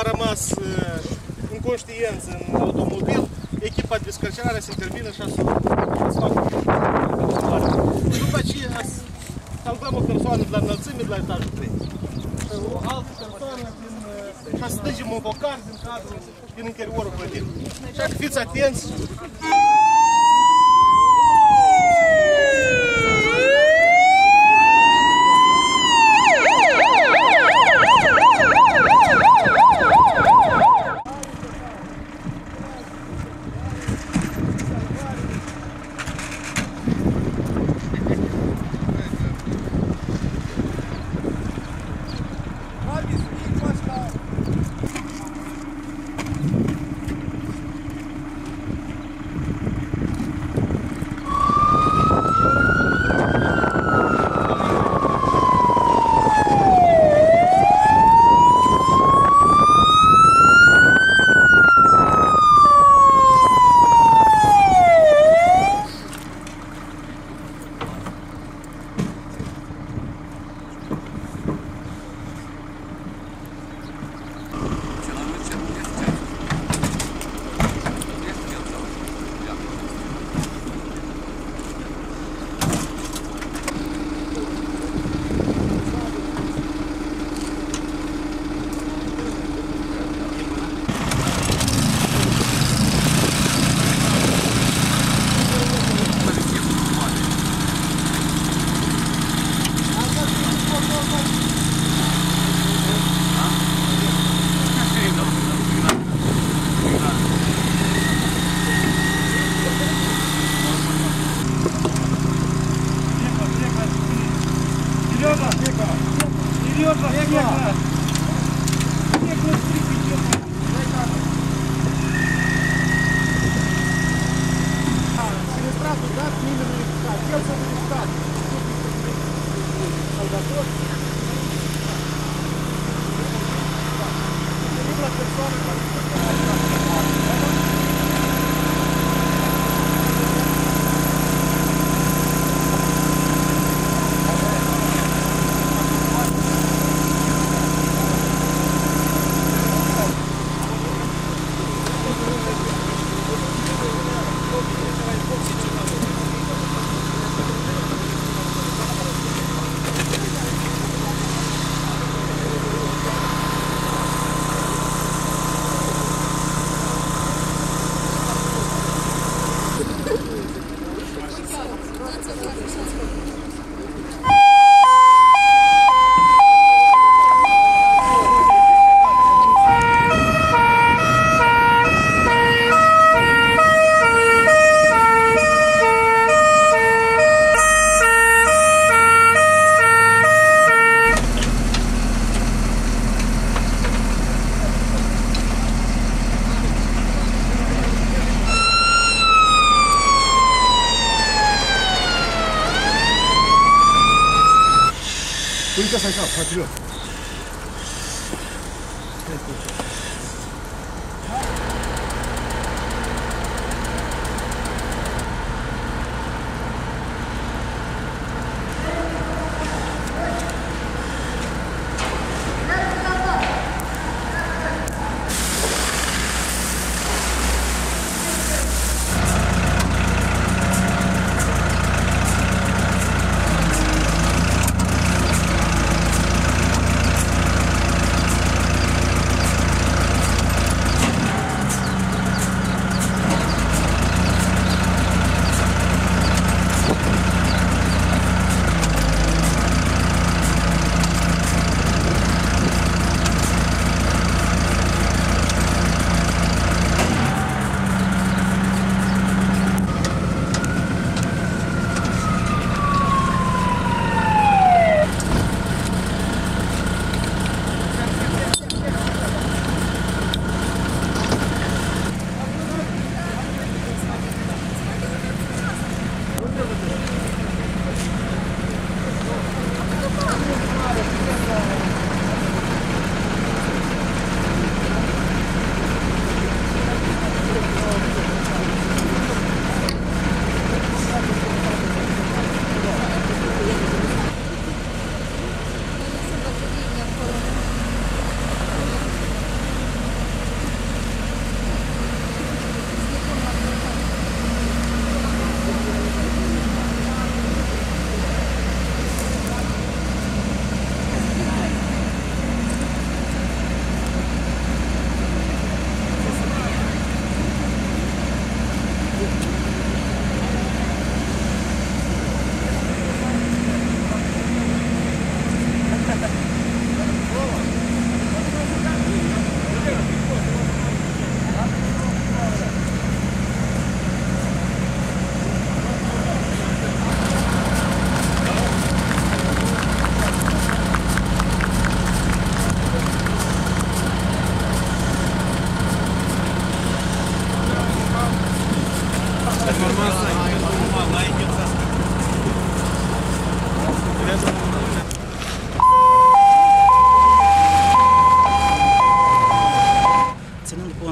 rămas inconștienți în automobil, echipa de descărcare se termină și să facă. După aceea salvăm o persoană de la înălțime de la etajul 3. O altă persoană și să strângem un focar din cadrul, din interiorul clădirii. Așa că fiți atenți. Uite-ți așa, patriot.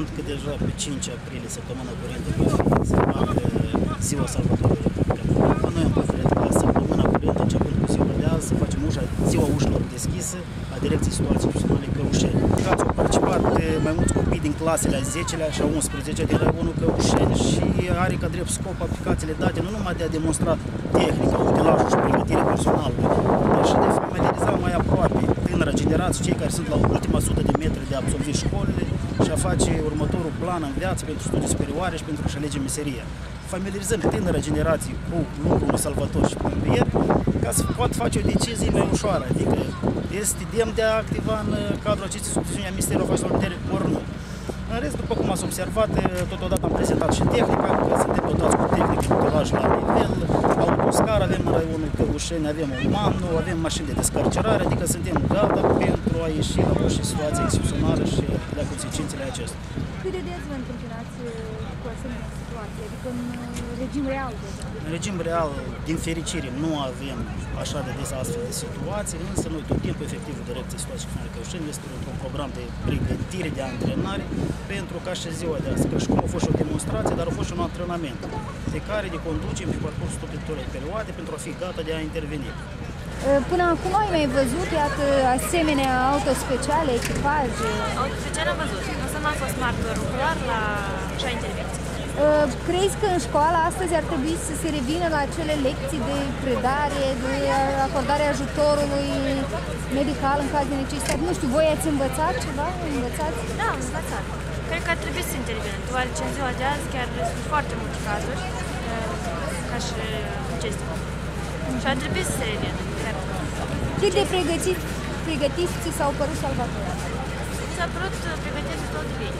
cont că deja pe 5 aprilie, săptămâna curentă, se fac Ziua Salvatorului Republica Moldova. Noi am hotărât ca săptămâna curentă, începând cu ziua de azi, să facem ziua ușilor deschise a Direcției Situații Instituționale Căușeni. Au participat mai mulți copii din clasele a 10-lea și a 11-a din raionul Căușeni și are ca drept scop aplicațiile date nu numai de a demonstra tehnica, utilajul și pregătirea personalului, dar și de a familiariza mai aproape tânăra generație, cei care sunt la ultima 100 de metri de a absolvi școlile și a face următorul plan în viață pentru studii superioare și pentru a-și alege meseria. Familiarizăm tânăra generație cu lucrul unui salvator și pompier ca să poată face o decizie mai ușoară, adică este demn de a activa în cadrul acestei subdiviziuni a Ministerului Afacerilor Interne ori nu. În rest, după cum ați observat, totodată am prezentat și tehnica, că suntem dotați cu tehnică de utilaj la nivel, autoscar avem în raionul Căușeni, avem un MANU, avem mașini de descarcerare, adică suntem gata pentru a ieși la orice situație excepțională și la consecințele acestea. Cât de des vă întâmpinați cu asemenea situație, adică în regim real deja? În regim real, din fericire, nu avem așa de des astfel de situații, însă noi tot timpul efectivul Direcției Situații Instituționale Căușeni este un program de pregătire, de antrenare, pentru ca și ziua de azi, că și cum a fost și o demonstrație, dar a fost și un antrenament pe care le conducem pe parcursul toate perioade pentru a fi gata de a interveni. Până acum ai mai văzut, iată, asemenea autospeciale, echipaje? Autospeciale am văzut, însă n-am fost martor ocular la așa intervenție. Crezi că în școală astăzi ar trebui să se revină la acele lecții de predare, de acordare ajutorului medical în caz de necesitate? Nu știu, voi ați învățat ceva? Învățați? Da, am învățat. Cred că ar trebui să intervină, deoarece în ziua de azi chiar sunt foarte multe cazuri, ca și acestea. Și ar trebui să se revină. Cât de pregătiți ți s-au părut salvatorii? S-a părut pregătiți destul de bine.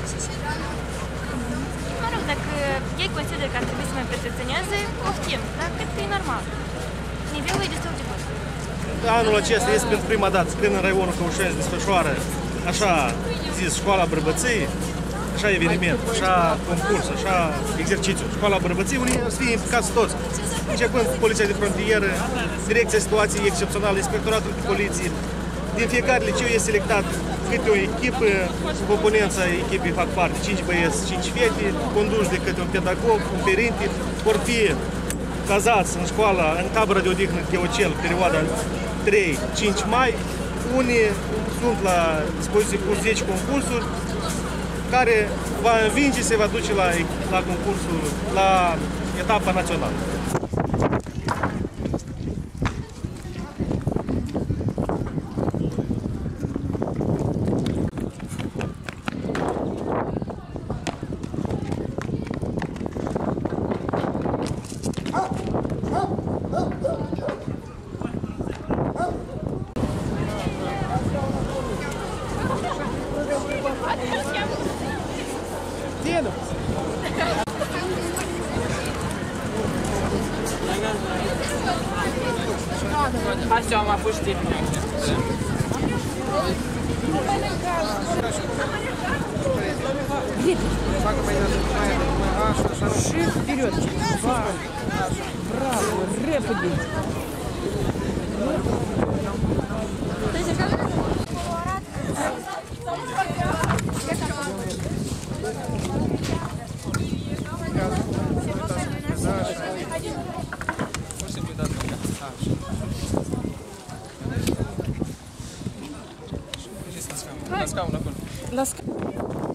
Mă rog, dacă ei consideră că ar trebui să mai perfecționeze, poftim, dar cred că e normal. Nivelul e destul de bun. Anul acesta este pentru prima dată când în raionul Căușeni se desfășoară așa zis școala bărbăției, așa eveniment, așa concurs, așa exercițiu. Școala bărbăției, unii să fie implicați toți. Începând cu Poliția de Frontieră, Direcția Situației Excepționale, Inspectoratul de Poliție. Din fiecare liceu este selectat câte o echipă, componența echipei fac parte 5 băieți, 5 fete, conduși de câte un pedagog, un părinte, vor fi cazați în școala, în tabăra de odihnă Teocel, perioada 3-5 mai. Unii sunt la dispoziție cu 10 concursuri, care va învinge, se va duce la concursul, la etapa națională. Hai să am mai fost timp. Și вперед. Браво, repede. La scaun acolo. La